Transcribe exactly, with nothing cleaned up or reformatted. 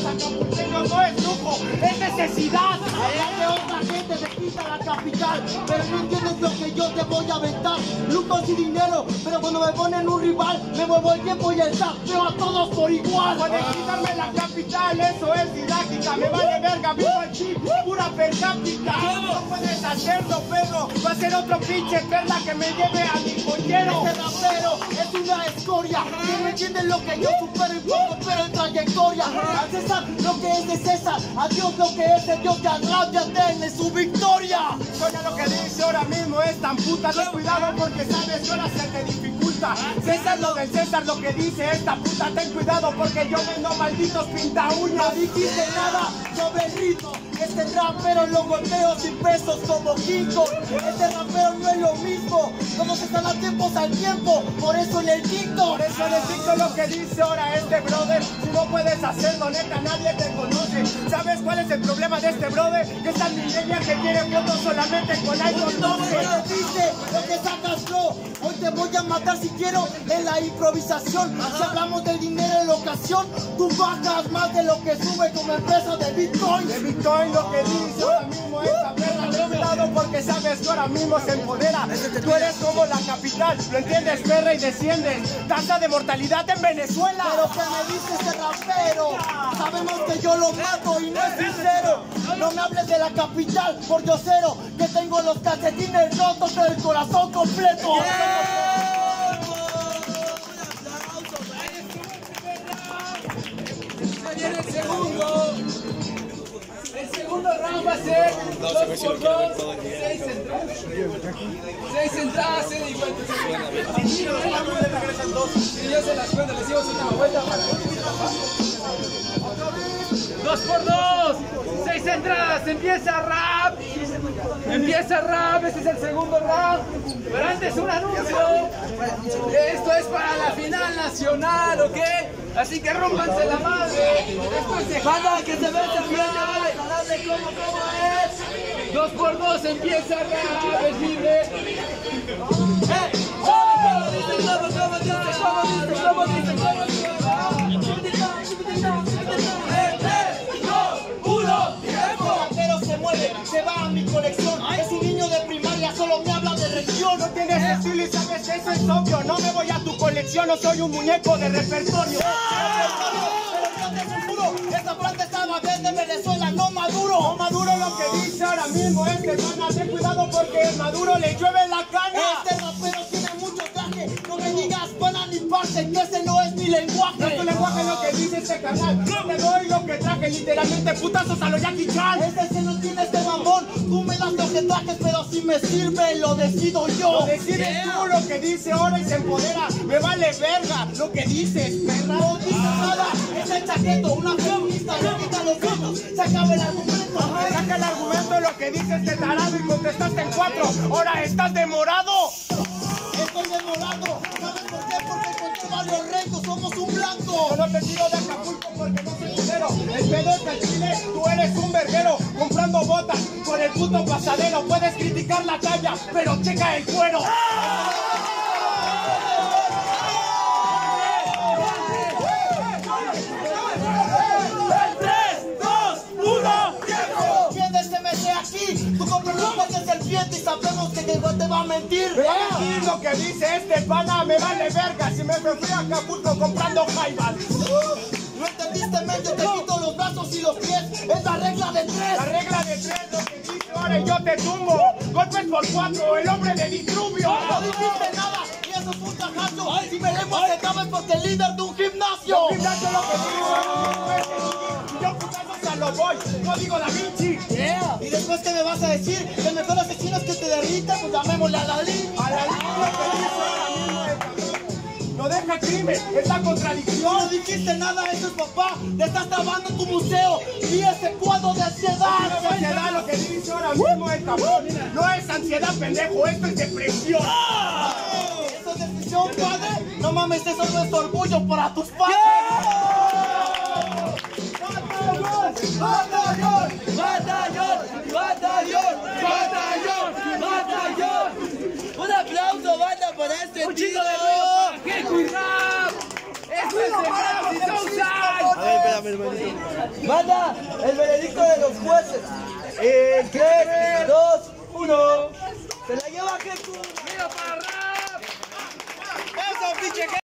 acapulqueño no es lujo, es necesidad. Hablar de otra gente te quita la capital, pero no entiendes lo que yo te voy a aventar. Lucos y dinero, pero cuando me ponen un rival, me muevo el tiempo y el tapeo a todos por igual. Puedes quitarme la capital, eso es didáctica. Me vale verga, vivo el chip, pura per cápita. No puedes hacerlo, Pedro. Va a ser otro pinche perla que me lleve a mi pollero. Este rapero es una escoria, que no entienden lo que yo supero en poco, pero en trayectoria. A César lo que es de César, a Dios lo que es de Dios, que agráviate en su victoria. Soy lo que dice ahora mismo es tan puta. Ten cuidado porque sabes que ahora se te dificulta. César lo del César, lo que dice esta puta. Ten cuidado porque yo vendo malditos pinta uñas. No dijiste nada sobre el ritmo. Este rapero lo golpeo sin pesos como Kiko. Este rapero no es lo mismo. Todos están a tiempos al tiempo, por eso le dicto. Por eso le dicto lo que dice ahora este brother. Si no puedes hacerlo, neta, nadie te conoce. ¿Sabes cuál es el problema de este brother? Que esta milenia que quiere fotos solamente con iPhone doce. Te dice lo que sacas no. Hoy te voy a matar si quiero en la improvisación. Si hablamos del dinero en la ocasión, tú bajas más de lo que sube como empresa de Bitcoin. De Bitcoin lo que dice ahora mismo esta perra. Ten cuidado porque sabes que ahora mismo se empodera. Tú eres como la capital, ¿lo entiendes, perra? Y desciendes. Tasa de mortalidad en Venezuela. Pero que me dice este rapero, sabemos que yo lo mato y no es sincero. No me hables de la capital, por yo cero, que tengo los calcetines rotos pero el corazón completo. Viene el segundo. El segundo round va a ser dos por dos, seis entradas. Seis entradas, seis y cuatro. Si yo se las cuento, regresan dos. Si yo se las cuento, les digo una vuelta para dos por dos, seis entradas, empieza rap. Empieza rap, este es el segundo round. Pero antes un anuncio. Esto es para la final nacional, ¿ok? Así que rómpanse la madre. Después de banda que se ve el cómo, cómo es. Dos por dos empieza rap, es libre. ¡Eh! ¿Cómo dice? ¿Cómo dice? ¿Cómo dice? ¿Cómo dice? ¿Cómo dice? Se va a mi colección, es un niño de primaria, solo me habla de región. No tienes estilo y sabes que eso es obvio. No me voy a tu colección, no soy un muñeco de repertorio. Esta planta estaba desde Venezuela, no Maduro. No Maduro lo que dice ahora mismo es que hermana, ten cuidado porque Maduro le llueve la caña. Este rapero tiene mucho traje, no me digas pana ni parte, que ese no es mi lenguaje. No es tu lenguaje lo que dice este canal. No te doy lo que traje, literalmente putazos a lo Jackie Chan. Este que no tiene este mamón, tú me das lo que trajes, pero si me sirve lo decido yo. Lo decides tú, lo que dice ahora y se empodera. Me vale verga lo que dices, perra. No dices nada, es el chaqueto, una feminista, le quita los gritos, se acaba el argumento. Saca el argumento, lo que dices de tarado y contestaste en cuatro. Ahora estás demorado. Estoy demorado, ¿sabes por qué? Porque con Mario Rengo somos un blanco. Yo no te tiro de Acapulco porque no soy dinero. El pedo es que al Chile tú eres un verguero comprando botas por el puto pasadero. Puedes criticar la talla, pero checa el cuero. Tú compras ropa de serpiente y sabemos que el te va a mentir. Me va a mentir lo que dice este pana, me vale verga. Si me fui a Acapulco comprando jaibal. No entendiste, men, yo te quito los brazos y los pies. Es la regla de tres. La regla de tres, lo que dice ahora y yo te tumbo. Golpes por cuatro, el hombre de Ditrubio. No dijiste nada y eso es un tajazo. Si me lengua se acaba es porque el líder de un gimnasio. Un gimnasio lo que dice. Yo putazos a lo voy, no digo Da Vinci. Yeah. Y después ¿qué me vas a decir? Que el mejor asesino es que te derrita, pues llamémosle a la Lin. A la Lin lo que dice ahora mismo el cabrón. No deja crimen, es la contradicción. No dijiste nada, eso es papá. Te estás trabando tu museo y ese cuadro de ansiedad. No es ansiedad lo que dice ahora mismo el cabrón. No es ansiedad, pendejo, esto es depresión. ¡Ah! ¿Esto es depresión, padre? No mames, eso no es orgullo para tus padres. ¡Batallón! ¡Batallón! ¡Batallón! ¡Batallón! ¡Batallón! Un aplauso, banda, por este chico de ruido para Keiko y Rap. ¡Esto es el Rap y Southside! Manda el veredicto de los jueces. En tres, dos, uno. Se la lleva Jesús. ¡Mira para Rap! ¡Eso, pinche!